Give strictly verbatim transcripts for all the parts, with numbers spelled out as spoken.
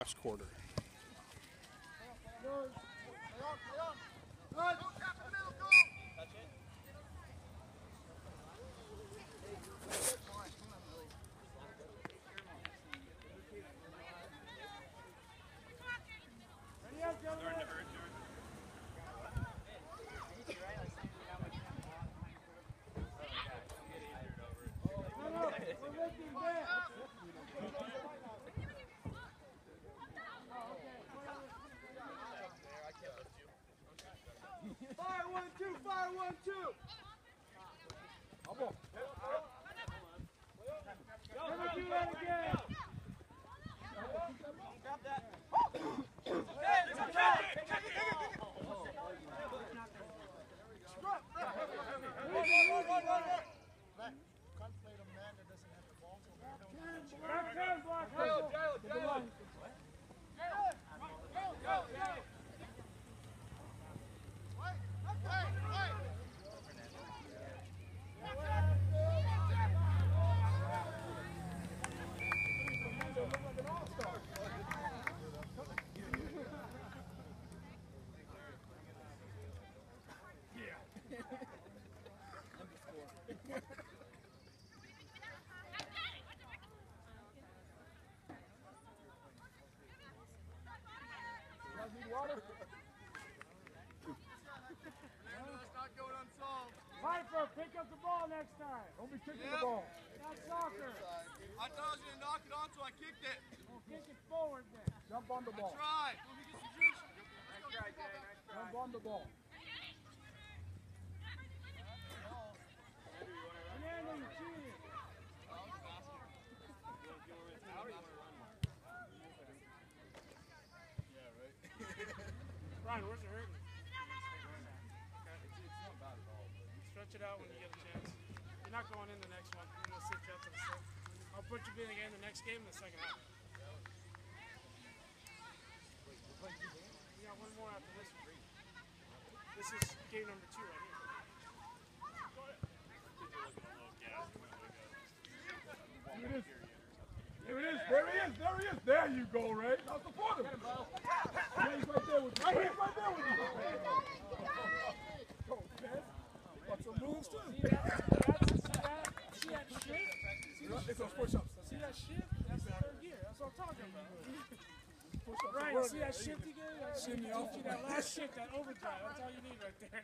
last quarter. Fire one, two, fire one, two. Come on. Never do that again. Grab that. Contemplate a man that doesn't have the ball. Back ten, Black. Go, go, go. Go, go, go. Piper, pick up the ball next time. Don't be kicking yep. the ball. That's soccer. I thought I was going to knock it on, so I kicked it. Well, kick it forward then. Jump on the ball. I tried. Let me get some juice. Nice try, Jay. Nice try. Jump on the ball. Fernando, you cheated. Yeah, right. Ryan, where's it hurting? Stretch it out when you get a chance. You're not going in the next one. I'm going to sit you out to the side. I'll put you in again the next game in the second half. We got one more after this one. This is game number two right here. Here it is. Here it is. There he is. There he is. There you go, Ray. Now support him. Yeah, he's right there with you. He's right there with you. Go, man. What's some moves too? See that? See that? See that shift? It's those push-ups. See that shift? That's the third gear. That's what I'm talking about. Right, see that shift you gave? That Shimmy off. That last shift, that overdrive. That's all you need right there.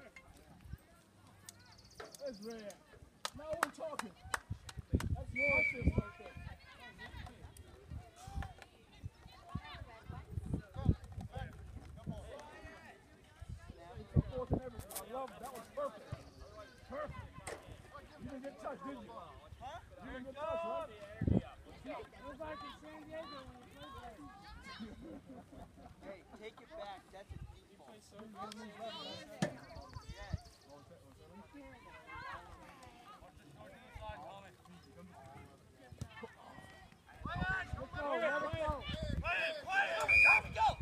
That's rare. Now we're talking. That's your shift right there. Supporting everything. I love it. That was perfect. Perfect. You didn't get touched, did you? Huh? You didn't get touched, right? It was like in San Diego when we played there. Hey, take it back. That's a deep ball. You play so Yes. Let's go, let it go. Play it, play it. Time to go.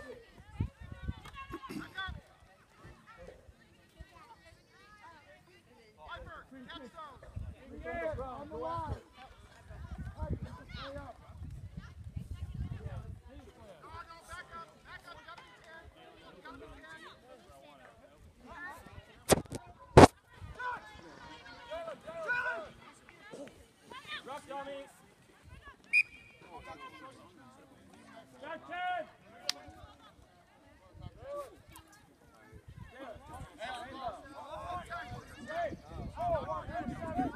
Piper, catch those. In the air, on the line. Piper, just play up. Drop dummy. Back ten. Hey, oh, one, two, seven.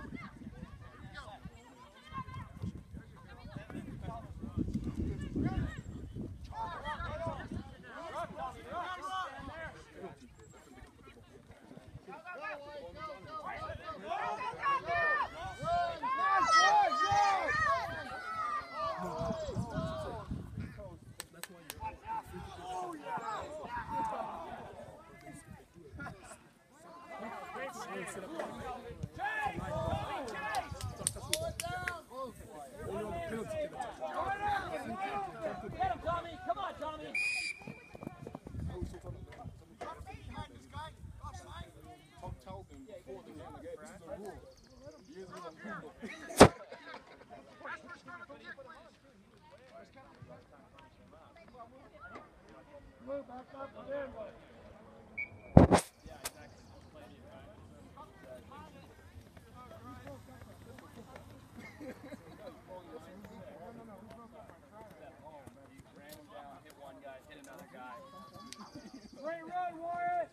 Great run, Wyatt!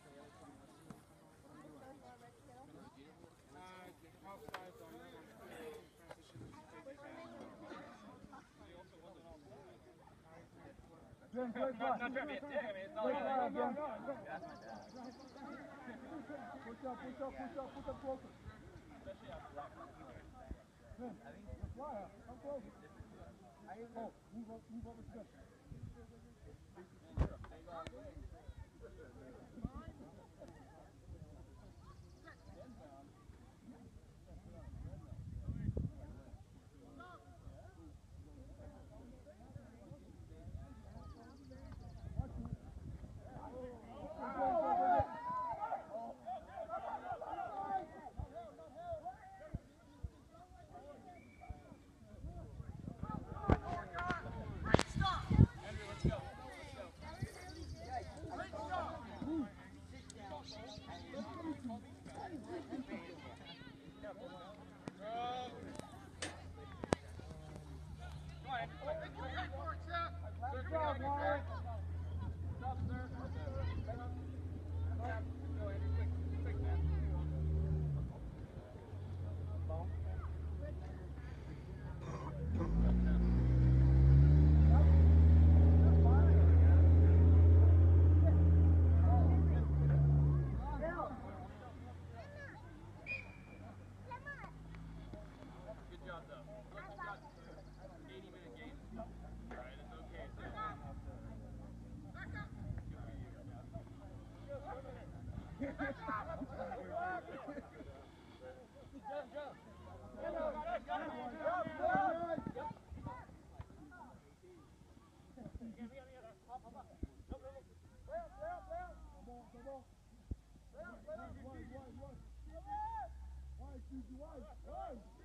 Good, good, good. Not fair, man. Yeah, I mean, it's not like that. No, no, no. Push up, push up, push up, push up closer. Good. Fly out. Come closer. Oh, move up, move up. It's good. Why, why, why? Why, why?